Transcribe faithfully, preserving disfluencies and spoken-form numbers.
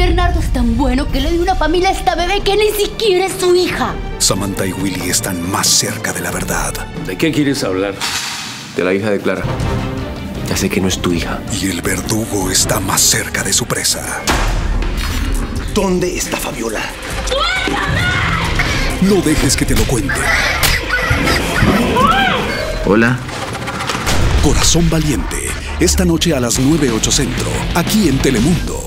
Bernardo es tan bueno que le dio una familia a esta bebé que ni siquiera es su hija. Samantha y Willy están más cerca de la verdad. ¿De qué quieres hablar? De la hija de Clara. Ya sé que no es tu hija. Y el verdugo está más cerca de su presa. ¿Dónde está Fabiola? ¡Suéltame! No dejes que te lo cuente. Hola. Corazón Valiente. Esta noche a las nueve ocho Centro. Aquí en Telemundo.